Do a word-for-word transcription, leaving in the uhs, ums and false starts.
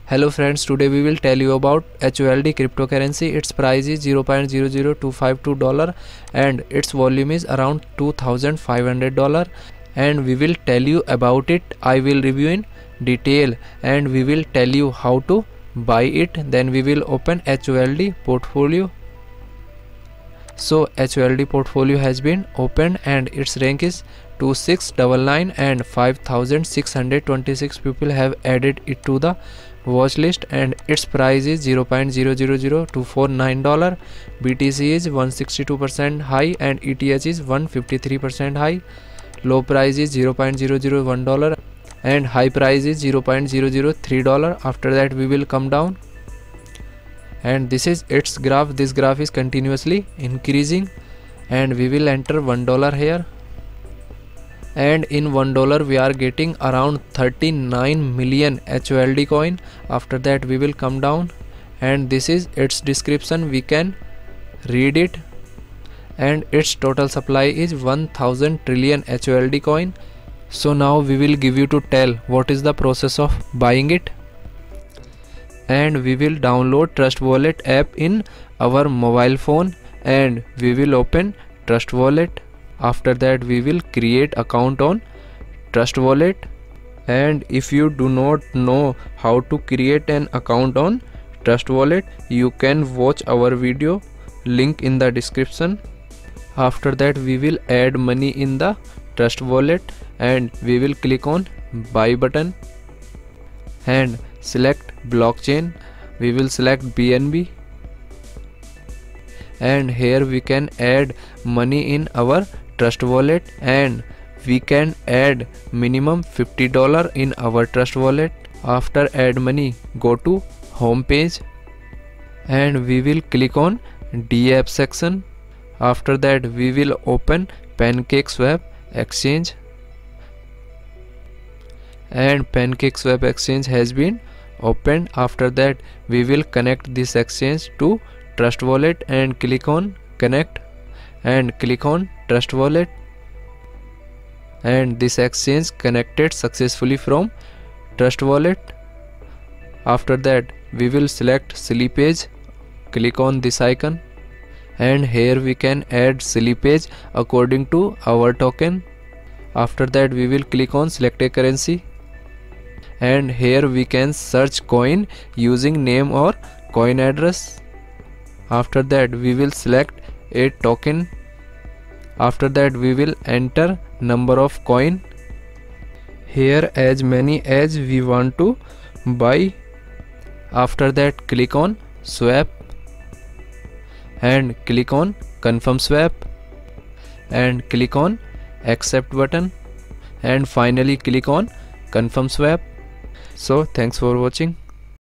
Hello friends, today we will tell you about H O L D cryptocurrency. Its price is zero point zero zero two five two dollar and its volume is around two thousand five hundred dollar, and we will tell you about it. I will review in detail and we will tell you how to buy it. Then we will open H O L D portfolio. So H O L D portfolio has been opened and its rank is two six nine nine and five thousand six hundred twenty-six people have added it to the watch list, and its price is zero point zero zero zero two four nine dollar. B T C is one hundred sixty-two percent high and E T H is one hundred fifty-three percent high. Low price is zero point zero zero one dollar and high price is zero point zero zero three dollar. After that we will come down, and this is its graph. This graph is continuously increasing, and we will enter one dollar here, and in one dollar we are getting around thirty-nine million H O L D coin. After that we will come down, and this is its description. We can read it, and its total supply is one thousand trillion H O L D coin. So now we will give you to tell what is the process of buying it, and we will download Trust Wallet app in our mobile phone, and we will open Trust Wallet. After that we will create account on Trust Wallet, and if you do not know how to create an account on Trust Wallet, you can watch our video, link in the description. After that we will add money in the Trust Wallet, and we will click on buy button and select blockchain. We will select B N B, and here we can add money in our Trust Wallet, and we can add minimum fifty dollars in our Trust Wallet. After add money, go to home page, and we will click on D app section. After that we will open PancakeSwap exchange, and PancakeSwap exchange has been opened. After that we will connect this exchange to Trust Wallet, and click on connect and click on Trust Wallet, and this exchange connected successfully from Trust Wallet. After that we will select slippage, click on this icon, and here we can add slippage according to our token. After that we will click on select a currency, and here we can search coin using name or coin address. After that we will select a token. After that we will enter number of coin, here as many as we want to buy. After that click on swap, and click on confirm swap, and click on accept button, and finally click on confirm swap. So thanks for watching.